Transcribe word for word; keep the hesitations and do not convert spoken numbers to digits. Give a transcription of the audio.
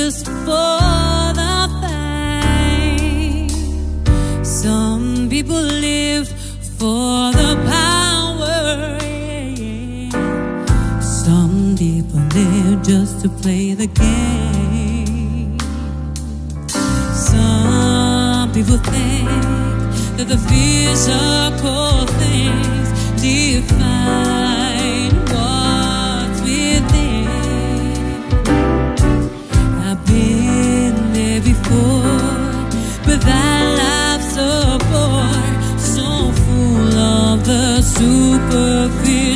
just for the fame. Some people live for the power, yeah. Some people live just to play the game. Some people think that the physical things define what's within. I've been there before, but that life's a bore, so full of the superficial.